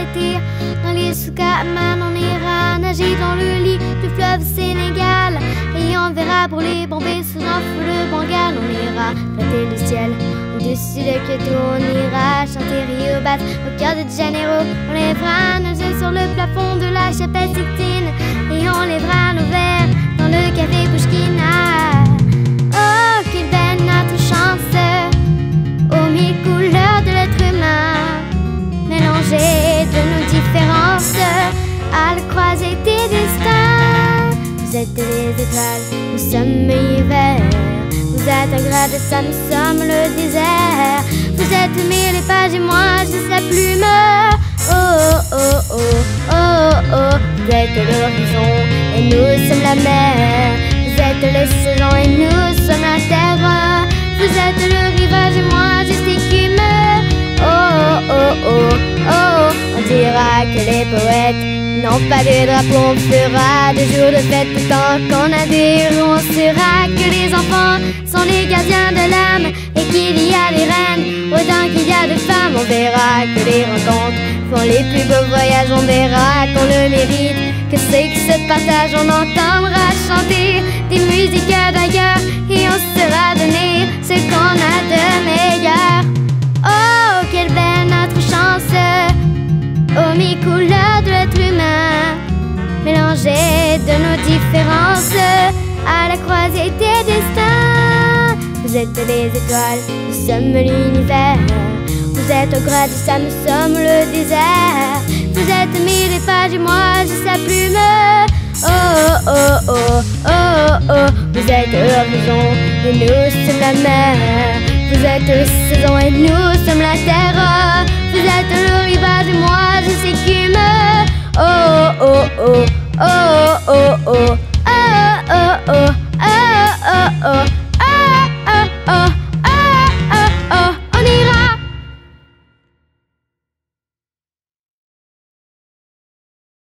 s'arrêter. Dans les Soukaman, on ira nager dans le lit du fleuve Sénégal. Et on verra pour les bombées sous un feu de Bengale. On ira flatter le ciel au-dessus de Kyoto. On ira chanter Rio Bass au cœur de Janeiro. On lèvera nos yeux sur le plafond de la chapelle Sixtine. Et on lèvera nos verres dans le café Pushkin. Oh, quelle belle notre chance, aux mille couleurs de l'être humain, mélangées de nos différences, à la croisée des destins. Vous êtes les étoiles, nous sommes l'hiver. Vous êtes un grain de sable, nous sommes le désert. Vous êtes mille pages et moi juste la plume. Oh, oh, oh, oh, oh. Vous êtes l'horizon et nous sommes la mer. Vous êtes les saisons et nous sommes la terre. Vous êtes le rivage et moi juste l'écume. Oh, oh, oh, oh. On dira que les poètes n'ont pas de drapeau. On fera des jours de fête tout le temps qu'on a des roues. On saura que les enfants sont les gardiens de l'âme et qu'il y a des reines autant qu'il y a de femmes. On verra que les rencontres font les plus beaux voyages. On verra qu'on le mérite, que ceux qui se partagent. On entendra chanter des musiques d'ailleurs et on sera donné ce qu'on a de meilleur. Oh, quelle belle notre chance, aux mille couleurs de l'être humain, mélangées de nos différences, à la croisée des destins. Vous êtes les étoiles, nous sommes l'univers. Vous êtes au gras du sable, nous sommes le désert. Vous êtes mille pages et moi juste la plume. Oh, oh, oh, oh, oh. Vous êtes l'horizon et nous sommes la mer. Vous êtes les saisons et nous sommes la terre. Vous êtes le rivage et moi je l'écume. Oh, oh, oh, oh, oh, oh.